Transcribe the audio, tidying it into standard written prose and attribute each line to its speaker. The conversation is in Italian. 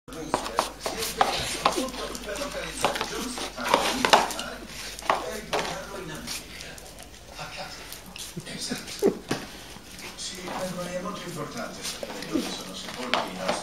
Speaker 1: per localizzare John Stanley e riportarlo in America, a casa. Esatto. Sì, è molto importante sapere dove sono sepolti i nostri